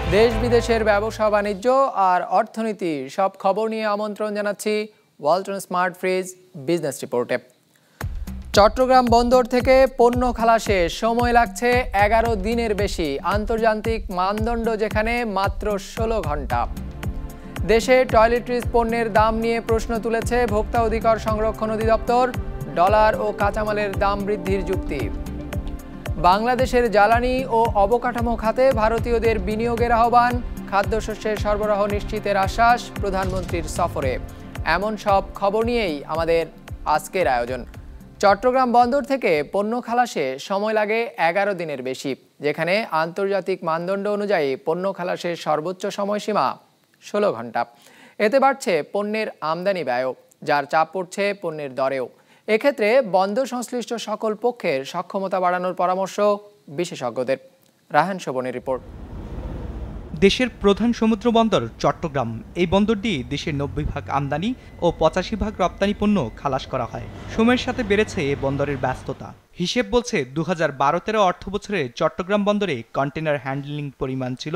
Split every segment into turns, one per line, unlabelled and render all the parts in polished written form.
দেশ বিদেশের ব্যবসা বাণিজ্য আর অর্থনীতি সব খবর নিয়ে আমন্ত্রণ জানাচ্ছি ওয়ালটন স্মার্ট ফ্রিজ বিজনেস রিপোর্টে। চট্টগ্রাম বন্দর থেকে পণ্য খালাসে সময় লাগছে 11 দিনের বেশি, আন্তর্জাতিক মানদণ্ড যেখানে মাত্র 16 ঘন্টা। দেশে টয়লেট্রিজ পণ্যের দাম নিয়ে প্রশ্ন তুলেছে ভোক্তা অধিকার সংরক্ষণ অধিদপ্তর, ডলার ও কাঁচামালের দাম বৃদ্ধির যুক্তি। বাংলাদেশের জ্বালানি ও অবকাঠামো খাতে ভারতীয়দের বিনিয়োগের আহ্বান, খাদ্যশস্যের সরবরাহ নিশ্চিতের আশ্বাস প্রধানমন্ত্রীর সফরে। এমন সব খবর নিয়েই আমাদের আজকের আয়োজন। চট্টগ্রাম বন্দর থেকে পণ্য খালাসে সময় লাগে 11 দিনের বেশি, যেখানে আন্তর্জাতিক মানদণ্ড অনুযায়ী পণ্য খালাসের সর্বোচ্চ সময়সীমা 16 ঘন্টা। এতে বাড়ছে পণ্যের আমদানি ব্যয়ও, যার চাপ পড়ছে পণ্যের দরেও। এক্ষেত্রে বন্দর সংশ্লিষ্ট সকল পক্ষের সক্ষমতা বাড়ানোর পরামর্শ বিশেষজ্ঞদের। রাহান শোভনের রিপোর্ট।
দেশের প্রধান সমুদ্র বন্দর চট্টগ্রাম, এই বন্দরটি দেশের 90% আমদানি ও 85% রপ্তানি পণ্য খালাস করা হয়। সময়ের সাথে বেড়েছে এ বন্দরের ব্যস্ততা। হিসেব বলছে 2012-13 অর্থ বছরে চট্টগ্রাম বন্দরে কন্টেনার হ্যান্ডলিং পরিমাণ ছিল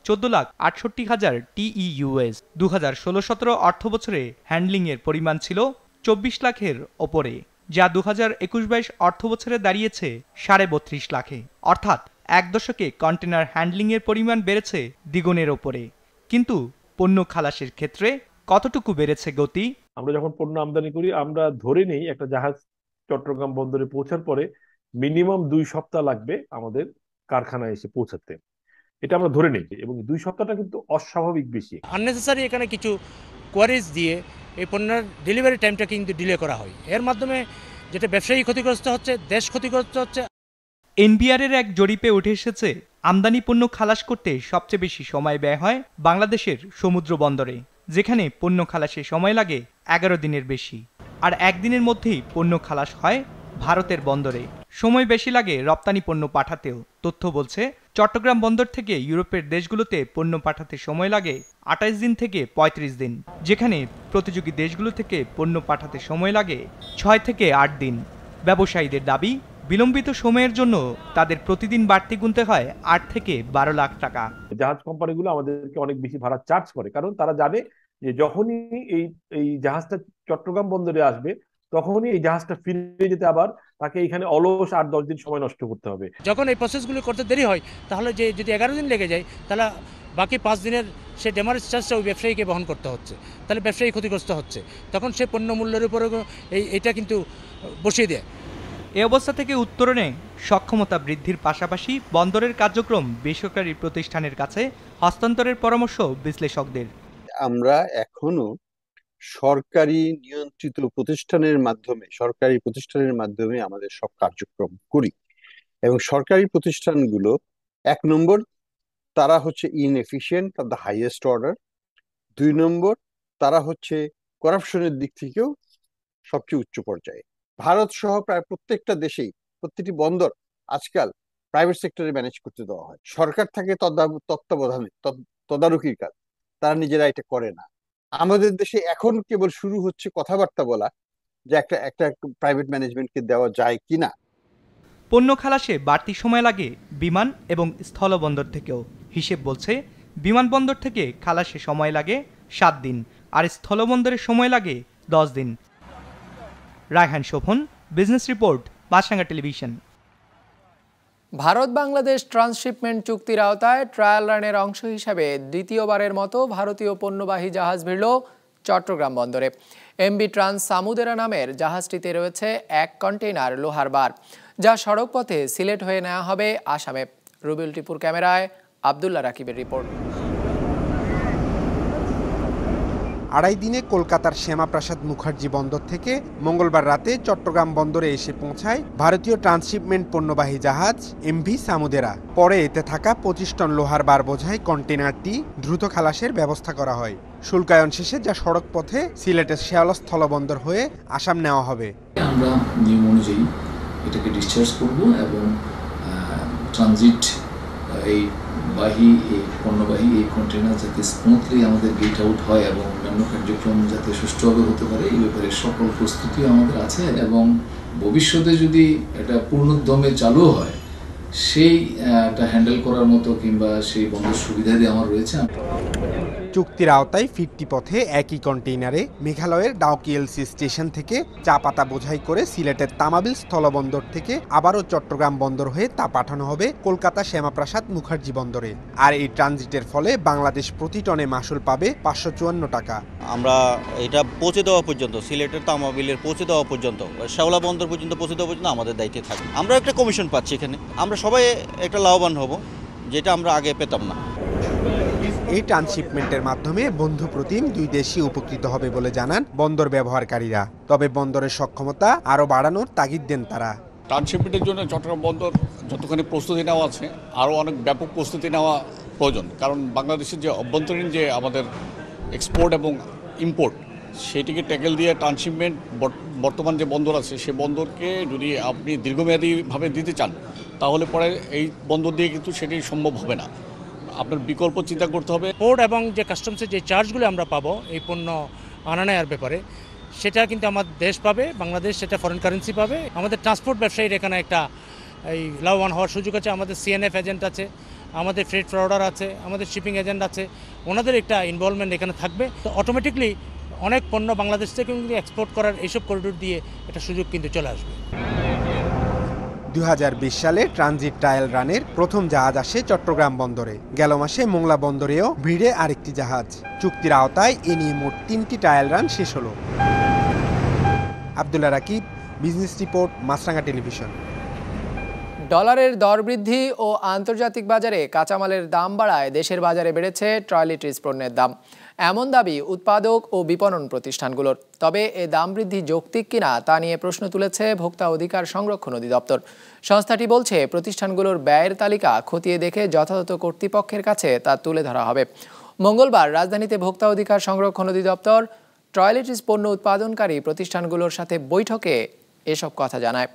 14,68,000 TEUs। 2016-17 অর্থ বছরে হ্যান্ডলিংয়ের পরিমাণ ছিল 24 লাখের ওপরে, যা 2021-22 অর্থ বছরে দাঁড়িয়েছে 32.5 লাখে। অর্থাৎ এক দশকে কন্টেনার হ্যান্ডলিংয়ের পরিমাণ বেড়েছে দ্বিগুণের ওপরে। কিন্তু পণ্য খালাসের ক্ষেত্রে কতটুকু বেড়েছে গতি?
আমরা যখন পণ্য আমদানি করি, আমরা ধরে নেই একটা জাহাজ চট্টগ্রাম বন্দরে পৌঁছার পরে মিনিমাম 2 সপ্তাহ লাগবে আমাদের কারখানায় এসে পৌঁছাতে। এটা আমরা ধরে নেই, এবং 2 সপ্তাহটা কিন্তু অস্বাভাবিক বেশি।
আননেসেসারি এখানে কিছু কোয়ারিজ দিয়ে এই পণ্যের ডেলিভারি টাইমটা কিন্তু ডিলে করা হয়। এর মাধ্যমে যেটা ব্যবসায়ী ক্ষতিগ্রস্ত হচ্ছে, দেশ ক্ষতিগ্রস্ত হচ্ছে।
এনবিআরের এক জরিপে উঠে এসেছে, আমদানি পণ্য খালাস করতে সবচেয়ে বেশি সময় ব্যয় হয় বাংলাদেশের সমুদ্র বন্দরে, যেখানে পণ্য খালাসে সময় লাগে 11 দিনের বেশি। আর একদিনের মধ্যেই পণ্য খালাস হয় ভারতের বন্দরে। সময় বেশি লাগে রপ্তানি পণ্য পাঠাতেও। তথ্য বলছে, চট্টগ্রাম বন্দর থেকে ইউরোপের দেশগুলোতে পণ্য পাঠাতে সময় লাগে 28 দিন থেকে 35 দিন, যেখানে প্রতিযোগী দেশগুলো থেকে পণ্য পাঠাতে সময় লাগে 6 থেকে 8 দিন। ব্যবসায়ীদের দাবি, বিলম্বিত সময়ের জন্য তাদের প্রতিদিন বাড়তি গুনতে হয় 8 থেকে 12 লাখ টাকা।
জাহাজ কোম্পানিগুলো আমাদেরকে অনেক বেশি ভাড়া চার্জ করে, কারণ তারা জানে যে যখনই এই জাহাজটা চট্টগ্রাম বন্দরে আসবে, তখনই এই জাহাজটা ফিরে যেতে আবার তাকে এখানে অলস 8-10 দিন সময় নষ্ট করতে হবে।
যখন এই প্রসেসগুলো করতে দেরি হয়, তাহলে যদি 11 দিন লেগে যায়, তাহলে বাকি 5 দিনের সে ডেমারেজ চার্জটা ওই ব্যবসায়ীকে বহন করতে হচ্ছে। তাহলে ব্যবসায়ী ক্ষতিগ্রস্ত হচ্ছে, তখন সে পণ্য মূল্যের উপরে এইটা কিন্তু বসিয়ে দেয়।
এ অবস্থা থেকে উত্তরণে সক্ষমতা বৃদ্ধির পাশাপাশি বন্দরের কার্যক্রম বেসরকারি প্রতিষ্ঠানের কাছে হস্তান্তরের পরামর্শ বিশ্লেষকদের।
আমরা এখনো সরকারি নিয়ন্ত্রিত প্রতিষ্ঠানের মাধ্যমে আমাদের সব কার্যক্রম করি, এবং সরকারি প্রতিষ্ঠানগুলো 1 নম্বর তারা হচ্ছে inefficient of the highest order. 2 নম্বর তারা হচ্ছে করাপশনের দিক থেকেও সবচেয়ে উচ্চ পর্যায়ে। ভারত সহ প্রায় প্রত্যেকটা দেশেই প্রতিটি বন্দর আজকাল প্রাইভেট সেক্টরে ম্যানেজ করতে দেওয়া হয়। সরকার থাকে তত্ত্বাবধানে, তদারকির কাজ, তারা নিজেরা এটা করে না। আমাদের দেশে এখন কেবল শুরু হচ্ছে কথাবার্তা বলা যে একটা প্রাইভেট ম্যানেজমেন্টকে দেওয়া যায় কিনা।
পণ্য খালাসে বাড়তি সময় লাগে বিমান এবং স্থলবন্দর থেকেও। হিসেব বলছে, বিমানবন্দর থেকে খালাসে সময় লাগে 7 দিন, আর স্থলবন্দরে সময় লাগে 10 দিন। Raihan Shovon, business report, Maasranga television.
Bharat Bangladesh transshipment চুক্তির আওতায় ট্রায়াল রানের অংশ হিসাবে দ্বিতীয়বারের মতো ভারতীয় পণ্যবাহী জাহাজ ভিড়ল চট্টগ্রাম বন্দরে। এমবি ট্রান্স সামুদেরা নামের জাহাজটিতে রয়েছে 1 কন্টেইনার লোহার বার, যা সড়ক পথে সিলেট হয়ে নেওয়া হবে আসামে। রুবিউল টিপুর ক্যামেরায় আব্দুল্লাহ রাকিবের রিপোর্ট।
2.5 দিনে কলকাতার শ্যামাপ্রসাদ মুখার্জি বন্দর থেকে মঙ্গলবার রাতে চট্টগ্রাম বন্দরে এসে পৌঁছায় ভারতীয় ট্রান্সশিপমেন্ট পণ্যবাহী জাহাজ এমভি সামুদেরা। পরে এতে থাকা 25 টন লোহার বার বোঝাই কন্টেনারটি দ্রুত খালাসের ব্যবস্থা করা হয় শুল্কায়ন শেষে, যা সড়ক পথে সিলেটের শেয়ালা স্থলবন্দর হয়ে আসাম নেওয়া হবে।
আমরা নিয়ম অনুযায়ী এটাকে ডিসচার্জ করব এবং ট্রানজিট এই পণ্যবাহী এই কন্টেনার যাতে স্মুথলি আমাদের গেট আউট হয় এবং অন্যান্য কার্যক্রম যাতে সুষ্ঠুভাবে হতে পারে, এই ব্যাপারে সকল প্রস্তুতি আমাদের আছে। এবং ভবিষ্যতে যদি এটা পূর্ণোদ্যমে চালু হয়, সেইটা হ্যান্ডেল করার মতো কিংবা সেই বন্দর সুবিধা দিয়ে আমার রয়েছে।
চুক্তির আওতায় ফিরতি পথে একই কন্টেইনারে মেঘালয়ের ডাউকিএলসি স্টেশন থেকে চা পাতা বোঝাই করে সিলেটের তামাবিল স্থলবন্দর থেকে আবারও চট্টগ্রাম বন্দর হয়ে তা পাঠানো হবে কলকাতা শ্যামাপ্রসাদ মুখার্জি বন্দরে। আর এই ট্রানজিটের ফলে বাংলাদেশ প্রতি টনে মাসুল পাবে 554 টাকা।
আমরা এটা পৌঁছে দেওয়া পর্যন্ত, সিলেটের তামাবিলের পৌঁছে দেওয়া পর্যন্ত, শেওলা বন্দর পর্যন্ত পৌঁছে দেওয়া পর্যন্ত আমাদের দায়িত্বে থাকবে। আমরা একটা কমিশন পাচ্ছি এখানে, আমরা সবাই একটা লাভবান হব, যেটা আমরা আগে পেতাম না।
এই ট্রান্সশিপমেন্টের মাধ্যমে বন্ধুপ্রতিম দুই দেশই উপকৃত হবে বলে জানান বন্দর ব্যবহারকারীরা। তবে বন্দরের সক্ষমতা আরও বাড়ানোর তাগিদ দেন তারা।
ট্রান্সশিপমেন্টের জন্য চট্টগ্রাম বন্দর যতখানি প্রস্তুতি নেওয়া আছে, আরও অনেক ব্যাপক প্রস্তুতি নেওয়া প্রয়োজন। কারণ বাংলাদেশের যে অভ্যন্তরীণ যে আমাদের এক্সপোর্ট এবং ইম্পোর্ট, সেটিকে ট্যাকেল দিয়ে ট্রান্সশিপমেন্ট বর্তমান যে বন্দর আছে সে বন্দরকে যদি আপনি দীর্ঘমেয়াদীভাবে দিতে চান, তাহলে পরে এই বন্দর দিয়ে কিন্তু সেটি সম্ভব হবে না। আপনার বিকল্প চিন্তা করতে হবে।
পোর্ট এবং যে কাস্টমসের যে চার্জগুলো আমরা পাবো এই পণ্য আনা নেওয়ার ব্যাপারে, সেটা কিন্তু আমাদের দেশ পাবে, বাংলাদেশ সেটা ফরেন কারেন্সি পাবে। আমাদের ট্রান্সপোর্ট ব্যবসায়ীর এখানে একটা এই লাভবান হওয়ার সুযোগ আছে। আমাদের সিএনএফ এজেন্ট আছে, আমাদের ফ্রেট ফরওয়ার্ডার আছে, আমাদের শিপিং এজেন্ট আছে, ওনাদের একটা ইনভলভমেন্ট এখানে থাকবে। তো অটোমেটিকলি অনেক পণ্য বাংলাদেশ থেকে কিন্তু এক্সপোর্ট করার এইসব করিডোর দিয়ে একটা সুযোগ কিন্তু চলে আসবে।
2020 সালে ট্রানজিট ট্রায়াল রানের প্রথম জাহাজ আসে চট্টগ্রাম বন্দরে। গেল মাসে মোংলা বন্দরেও ভিড়ে আরেকটি জাহাজ। চুক্তির আওতায় এ নিয়ে মোট 3টি ট্রায়াল রান শেষ হলো। Abdullah Rakib, business report, Maasranga television.
ডলারের দর বৃদ্ধি ও আন্তর্জাতিক বাজারে কাঁচামালের দাম বাড়ায় দেশের বাজারে বেড়েছে টয়লেট্রিজ পণ্যের দাম। এমন দাবি উৎপাদক ও বিপণন প্রতিষ্ঠানগুলোর। তবে এ দাম বৃদ্ধি যৌক্তিক কিনা তা নিয়ে প্রশ্ন তুলেছে ভোক্তা অধিকার সংরক্ষণ অধিদপ্তর। সংস্থাটি বলছে, প্রতিষ্ঠানগুলোর ব্যয়ের তালিকা খতিয়ে দেখে যথাযথ কর্তৃপক্ষের কাছে তা তুলে ধরা হবে। মঙ্গলবার রাজধানীতে ভোক্তা অধিকার সংরক্ষণ অধিদপ্তর টয়লেট্রিজ পণ্য উৎপাদনকারী প্রতিষ্ঠানগুলোর সাথে বৈঠকে এসব কথা জানায়।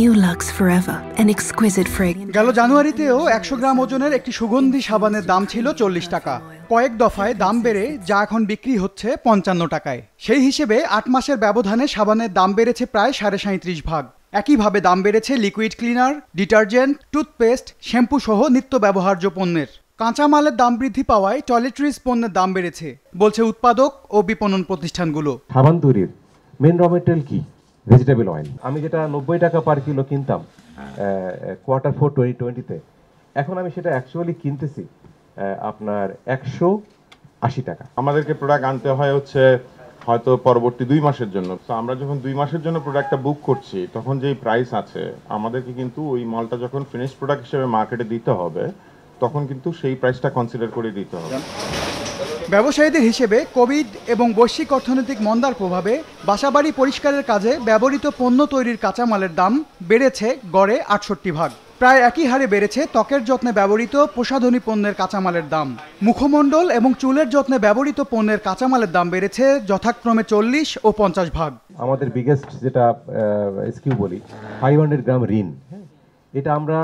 গেল জানুয়ারিতেও 100 গ্রাম ওজনের একটি সুগন্ধি সাবানের দাম ছিল 40 টাকা। কয়েক দফায় দাম বেড়ে যা এখন বিক্রি হচ্ছে 55 টাকায়। সেই হিসেবে 8 মাসের ব্যবধানে সাবানের দাম বেড়েছে প্রায় 37.5 ভাগ। একইভাবে দাম বেড়েছে liquid cleaner, detergent, toothpaste, shampoo সহ নিত্য ব্যবহার্য পণ্যের। কাঁচামালের দাম বৃদ্ধি পাওয়ায় টয়লেট্রিজ পণ্যের দাম বেড়েছে বলছে উৎপাদক ও বিপণন প্রতিষ্ঠানগুলো।
সাবান তৈরির মেন র মেটেরিয়াল কি? Vegetable oil. আমি যেটা 90 টাকা পার কিলো কিনতাম Q4 2020-তে, এখন আমি সেটা অ্যাকচুয়ালি কিনতেছি আপনার 180 টাকা।
আমাদেরকে প্রোডাক্ট আনতে হয় হচ্ছে হয়তো পরবর্তী 2 মাসের জন্য। তো আমরা যখন 2 মাসের জন্য প্রোডাক্টটা বুক করছি, তখন যেই প্রাইস আছে আমাদেরকে কিন্তু ওই মালটা যখন ফিনিশ প্রোডাক্ট হিসেবে মার্কেটে দিতে হবে, তখন কিন্তু সেই প্রাইসটা কনসিডার করে দিতে হবে।
ব্যবসায়ীদের হিসেবে কোভিড এবং বৈশ্বিক অর্থনৈতিক মন্দার প্রভাবে বাসাবাড়ি পরিষ্কারের কাজে ব্যবহৃত পণ্য তৈরির কাঁচামালের দাম বেড়েছে গড়ে 68 ভাগ। প্রায় একই হারে বেড়েছে ত্বকের যত্নে ব্যবহৃত প্রসাধনী পণ্যের কাঁচামালের দাম। মুখমণ্ডল এবং চুলের যত্নে ব্যবহৃত পণ্যের কাঁচামালের দাম বেড়েছে যথাক্রমে 40 ও 50 ভাগ।
আমাদের বিগেস্ট যেটা এসকিউ বলি 500 গ্রাম রিন, এটা আমরা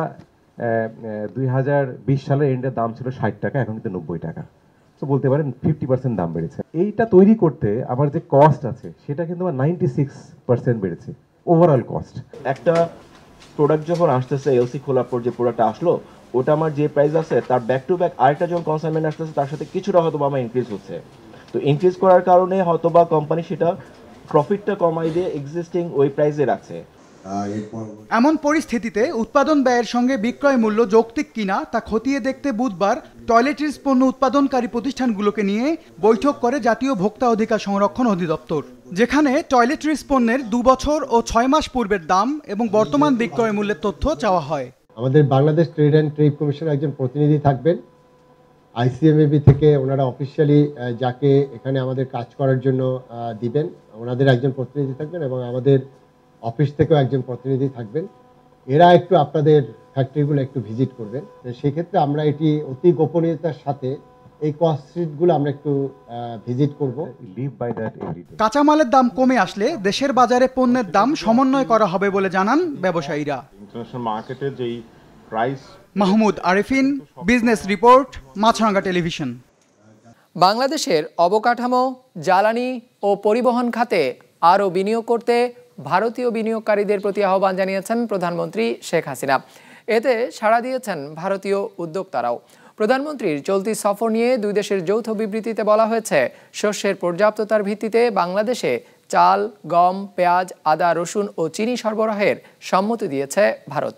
2020 সালের এন্ডের দাম ছিল 60 টাকা, এখন কিন্তু 90 টাকা। তো বলতে পারেন 50% দাম বেড়েছে। এইটা তৈরি করতে আমার যে কস্ট আছে সেটা কিন্তু 96% বেড়েছে ওভারঅল কস্ট।
একটা প্রোডাক্ট যখন আসতেছে এলসি খোলার পর যে প্রোডাক্টটা আসলো, ওটা আমার যে প্রাইস আছে তার ব্যাক টু ব্যাক আরেকটা যখন কনসাইনমেন্ট আসতেছে তার সাথে কিছুটা হয়তো আমার ইনক্রিজ হচ্ছে। তো ইনক্রিজ করার কারণে হয়তো বা কোম্পানি সেটা প্রফিটটা কমাই দিয়ে এক্সিস্টিং ওই প্রাইসে রাখছে।
এমন পরিস্থিতিতে উৎপাদন ব্যয়ের সঙ্গে বিক্রয় মূল্য যৌক্তিক কিনা তা খতিয়ে দেখতে বুধবার টয়লেট্রিজ পণ্য উৎপাদনকারী প্রতিষ্ঠানগুলোকে নিয়ে বৈঠক করে জাতীয় ভোক্তা অধিকার সংরক্ষণ অধিদপ্তর, যেখানে টয়লেট্রিজ পণ্যের 2 বছর ও 6 মাস পূর্বের দাম এবং বর্তমান বিক্রয় মূল্যের তথ্য চাওয়া হয়।
আমাদের বাংলাদেশ ট্রেড অ্যান্ড ট্রেড কমিশনের একজন প্রতিনিধি থাকবেন, আইসিএমএবি থেকে ওনারা অফিসিয়ালি যাকে এখানে আমাদের কাজ করার জন্য দিবেন ওনাদের একজন প্রতিনিধি থাকবেন, এবং আমাদের অফিস থেকেও একজন প্রতিনিধি থাকবেন। এরা একটু আপনাদের ফ্যাক্টরিগুলো একটু ভিজিট করবেন। সেক্ষেত্রে আমরা এটি অতি গোপনীয়তার সাথে এই কস্ট শিটগুলো আমরা একটু ভিজিট করব।
কাঁচামালের দাম কমে আসলে দেশের বাজারে পণ্যের দাম সমন্বয় করা হবে বলে জানান ব্যবসায়ীরা।
ইন্টারন্যাশনাল মার্কেটে যেই price.
Mahmud Arifin, business report, Maasranga television.
বাংলাদেশের অবকাঠামো, জ্বালানি ও পরিবহন খাতে আরও বিনিয়োগ করতে ভারতীয় বিনিয়োগকারীদের প্রতি আহ্বান জানিয়েছেন প্রধানমন্ত্রী শেখ হাসিনা। এতে সাড়া দিয়েছেন ভারতীয় উদ্যোক্তারাও। প্রধানমন্ত্রীর চলতি সফর নিয়ে দুই দেশের যৌথ বিবৃতিতে বলা হয়েছে, শস্যের পর্যাপ্ততার ভিত্তিতে বাংলাদেশে চাল, গম, পেঁয়াজ, আদা, রসুন ও চিনি সরবরাহের সম্মতি দিয়েছে ভারত।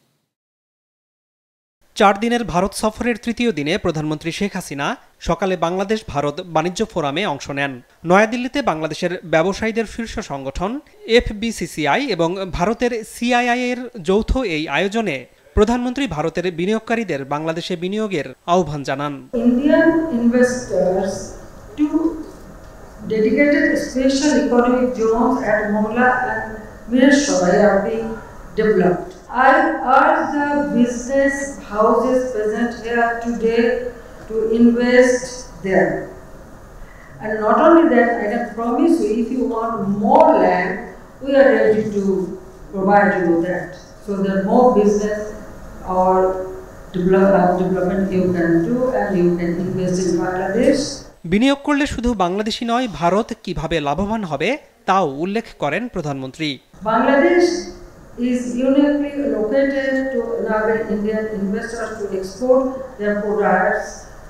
4 দিনের ভারত সফরের তৃতীয় দিনে প্রধানমন্ত্রী শেখ হাসিনা সকালে বাংলাদেশ ভারত বাণিজ্য ফোরামে অংশ নেন। নয়াদিল্লিতে বাংলাদেশের ব্যবসায়ীদের শীর্ষ সংগঠন FBCCI এবং ভারতের CII এর যৌথ এই আয়োজনে প্রধানমন্ত্রী ভারতের বিনিয়োগকারীদের বাংলাদেশে বিনিয়োগের আহ্বান জানান।
Indian investors to dedicated special economic zones at Bangla and Mira are being developed. I urge the business houses present here today to invest there. And not only that, I can promise you, if you want more land, we are ready to provide you that. So there are more business or development you can do and you can invest in Bangladesh.
বিনিয়োগ করলে শুধু বাংলাদেশই নয়, ভারত কিভাবে লাভবান হবে তাও উল্লেখ করেন প্রধানমন্ত্রী।
Bangladesh is uniquely located to enable Indian investors to export their products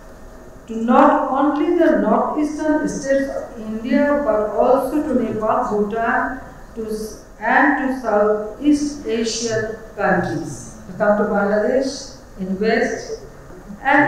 to not only the northeastern states of India but also to Nepal, Bhutan, and to Southeast Asian countries. Come to Bangladesh, invest, and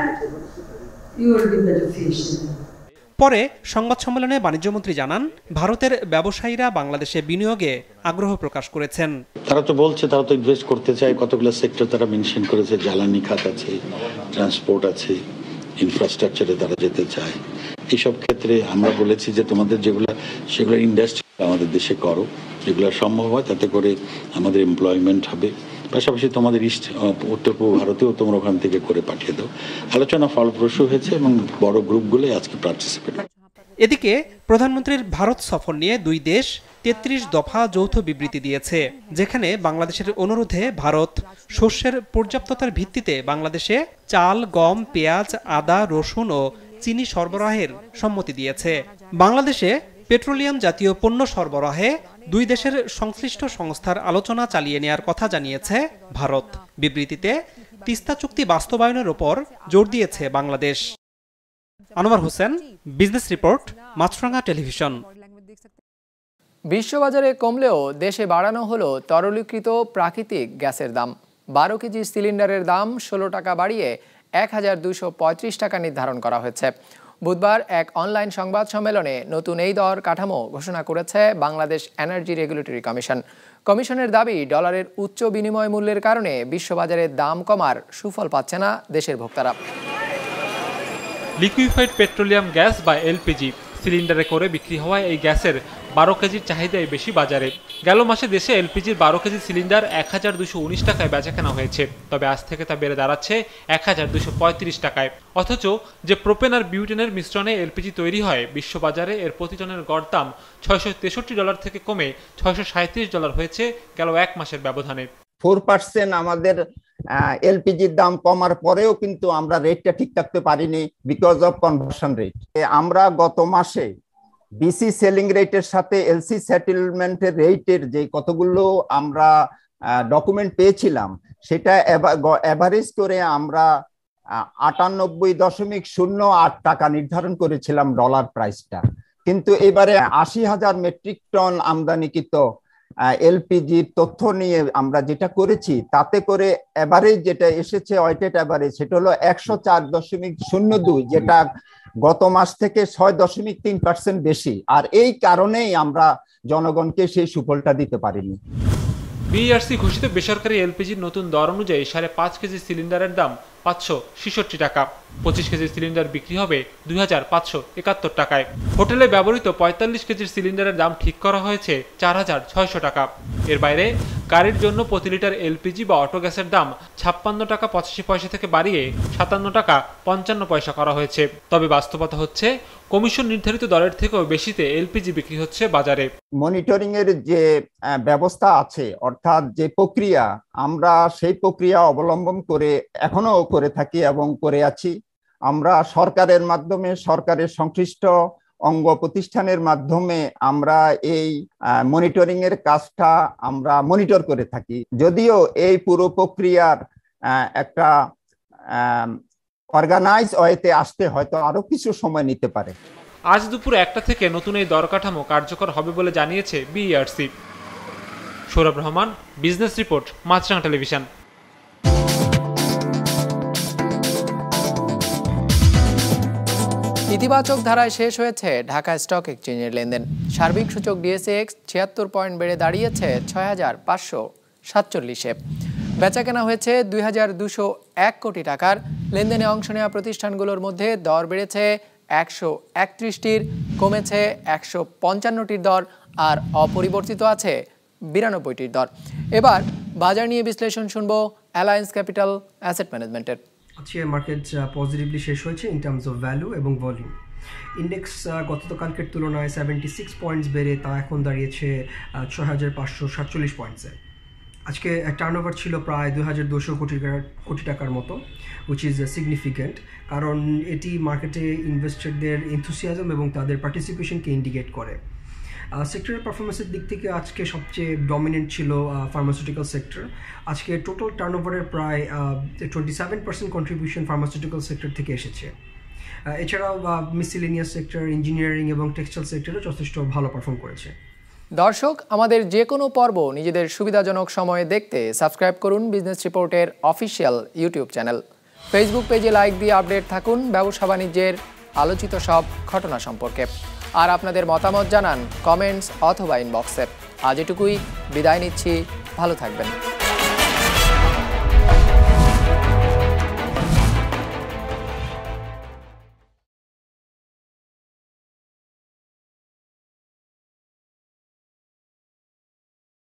you will be beneficiary.
পরে সংবাদ সম্মেলনে বাণিজ্যমন্ত্রী জানান, ভারতের ব্যবসায়ীরা বাংলাদেশে বিনিয়োগে আগ্রহ প্রকাশ করেছেন।
তারা তো বলছে তারা তো ইনভেস্ট করতে চায়, কতগুলো সেক্টর তারা মেনশন করেছে, জ্বালানি খাত আছে, ট্রান্সপোর্ট আছে, ইনফ্রাস্ট্রাকচারে তারা যেতে চায়। এইসব ক্ষেত্রে আমরা বলেছি যে তোমাদের সেগুলো ইন্ডাস্ট্রি আমাদের দেশে করো, যেগুলো সম্ভব হয়, তাতে করে আমাদের এমপ্লয়মেন্ট হবে। পাশাপাশি তোমাদের উত্তর পূর্ব ভারতেও তোমরা ওখান থেকে করে পাঠিয়ে দাও। আলোচনা ফলপ্রসূ হয়েছে এবং বড় গ্রুপগুলো আজকে পার্টিসিপেট।
এদিকে প্রধানমন্ত্রীর ভারত সফর নিয়ে দুই দেশ 33 দফা যৌথ বিবৃতি দিয়েছে, যেখানে বাংলাদেশের অনুরোধে ভারত শস্যের পর্যাপ্ততার ভিত্তিতে বাংলাদেশে চাল, গম, পেঁয়াজ, আদা, রসুন ও চিনি সরবরাহের সম্মতি দিয়েছে। বাংলাদেশে পেট্রোলিয়াম জাতীয় পণ্য সরবরাহে দুই দেশের সংশ্লিষ্ট সংস্থার আলোচনা চালিয়ে নেওয়ার কথা জানিয়েছে ভারত। বিবৃতিতে তিস্তা চুক্তি বাস্তবায়নের ওপর জোর দিয়েছে Bangladesh. Anwar Hossain, business report, Maasranga television.
বিশ্ববাজারে কমলেও দেশে বাড়ানো হলো তরলীকৃত প্রাকৃতিক গ্যাসের দাম। 12 কেজি সিলিন্ডারের দাম 16 টাকা বাড়িয়ে 1235 টাকা নির্ধারণ করা হয়েছে। বুধবার এক অনলাইন সংবাদ সম্মেলনে নতুন এই দর কাঠামো ঘোষণা করেছে বাংলাদেশ এনার্জি রেগুলেটরি কমিশন। কমিশনের দাবি, ডলারের উচ্চ বিনিময় মূল্যের কারণে বিশ্ববাজারে দাম কমার সুফল পাচ্ছে না দেশের ভোক্তারা।
লিকুইফাইড পেট্রোলিয়াম গ্যাস বা এলপিজি সিলিন্ডারে করে বিক্রি হওয়ায় এই গ্যাসের 12 কেজির চাহিদাই বেশি বাজারে। গেল মাসে দেশে এলপিজির 12 কেজি সিলিন্ডার 1219 টাকায় বেচাকেনা হয়েছে, তবে আজ থেকে তা বেড়ে দাঁড়াচ্ছে 1235 টাকায়। অথচ যে প্রোপেন আর বিউটেনের মিশ্রণে এলপিজি তৈরি হয়, বিশ্ববাজারে এর প্রতি টনের গড় দাম $663 থেকে কমে $637 হয়েছে গেল এক মাসের ব্যবধানে।
4% আমাদের এলপিজির দাম কমার পরেও কিন্তু আমরা রেটটা ঠিক রাখতে পারিনি বিকজ অফ কনভার্সন রেট। আমরা গত মাসে বিসি সেলিং রেটের সাথে এলসি সেটেলমেন্টের রেটের যে কতগুলো আমরা ডকুমেন্ট পেয়েছিলাম, সেটা এভারেজ করে আমরা 98.08 টাকা নির্ধারণ করেছিলাম ডলার প্রাইসটা। কিন্তু এবারে 80,000 মেট্রিক টন আমদানিকৃত এলপিজির তথ্য নিয়ে আমরা যেটা করেছি, তাতে করে এভারেজ যেটা এসেছে ওয়েটেড এভারেজ, সেটা হলো 104.02, যেটা গত মাস থেকে 6.3% বেশি। আর এই কারণেই আমরা জনগণকে সেই সুফলটা দিতে পারিনি।
বিইআরসি ঘোষিত বেসরকারি এলপিজির নতুন দর অনুযায়ী 5.5 কেজি সিলিন্ডারের দাম 566 টাকা, 25 কেজি সিলিন্ডার বিক্রি হবে 2571 টাকায়। হোটেলে ব্যবহৃত 45 কেজির সিলিন্ডারের দাম ঠিক করা হয়েছে 4600 টাকা। এর বাইরে গাড়ির জন্য প্রতি লিটার এলপিজি বা অটো গ্যাসের দাম 56 টাকা 85 পয়সা থেকে বাড়িয়ে 57 টাকা 55 পয়সা করা হয়েছে। তবে বাস্তবতা হচ্ছে কমিশন নির্ধারিত দরের থেকেও বেশিতে এলপিজি বিক্রি হচ্ছে বাজারে।
মনিটরিং এর যে ব্যবস্থা আছে, অর্থাৎ যে প্রক্রিয়া, আমরা সেই প্রক্রিয়া অবলম্বন করে এখনো করে থাকি এবং করে আছি। আমরা সরকারের মাধ্যমে, সরকারের সংশ্লিষ্ট অঙ্গ প্রতিষ্ঠানের মাধ্যমে আমরা এই মনিটরিং এর কাজটা আমরা মনিটর করে থাকি। যদিও এই পুরো প্রক্রিয়ার একটা অর্গানাইজ ওয়েতে আসতে হয়তো আরো কিছু সময় নিতে পারে।
আজ দুপুর 1টা থেকে নতুন এই দর কাঠামো কার্যকর হবে বলে জানিয়েছে BERC. Sourav Rahman, business report, Maasranga television.
ইতিবাচক ধারায় শেষ হয়েছে ঢাকা স্টক এক্সচেঞ্জের লেনদেন। সার্বিক সূচক ডিএসএক্স 76 পয়েন্ট বেড়ে দাঁড়িয়েছে 6547-এ। বেচাকেনা হয়েছে 2201 কোটি টাকার। লেনদেনে অংশ নেওয়া প্রতিষ্ঠানগুলোর মধ্যে দর বেড়েছে 131টির, কমেছে 155টির দর, আর অপরিবর্তিত আছে 92টির দর। এবার বাজার নিয়ে বিশ্লেষণ শুনবো অ্যালায়েন্স ক্যাপিটাল অ্যাসেট ম্যানেজমেন্টের।
আজকে মার্কেট পজিটিভলি শেষ হয়েছে ইন টার্মস অফ ভ্যালু এবং ভলিউম। ইন্ডেক্স গতকালকের তুলনায় 76 পয়েন্টস বেড়ে তা এখন দাঁড়িয়েছে 6547 পয়েন্টসে। আজকে টার্নওভার ছিল প্রায় 2200 কোটি টাকার মতো, উইচ ইজ সিগনিফিক্যান্ট, কারণ এটি মার্কেটে ইনভেস্টরদের এনথুসিয়াজম এবং তাদের পার্টিসিপেশনকে ইন্ডিকেট করে। সেক্টরের পারফরমেন্সের দিক থেকে আজকে সবচেয়ে ডমিনেন্ট ছিল ফার্মাসিউটিক্যাল সেক্টর। আজকে টোটাল টার্নওভারের প্রায় 27% কন্ট্রিবিউশন ফার্মাসিউটিক্যাল সেক্টর থেকে এসেছে। এছাড়াও মিসেলেনিয়াস সেক্টর, ইঞ্জিনিয়ারিং এবং টেক্সটাইল সেক্টরও যথেষ্ট ভালো পারফর্ম করেছে।
দর্শক, আমাদের যে কোনো পর্ব নিজেদের সুবিধাজনক সময়ে দেখতে সাবস্ক্রাইব করুন বিজনেস রিপোর্টের অফিসিয়াল ইউটিউব চ্যানেল। ফেসবুক পেজে লাইক দিয়ে আপডেট থাকুন ব্যবসা বাণিজ্যের আলোচিত সব ঘটনা সম্পর্কে। আর আপনাদের মতামত জানান কমেন্টস অথবা ইনবক্সে। আজ এটুকুই, বিদায় নিচ্ছি, ভালো থাকবেন।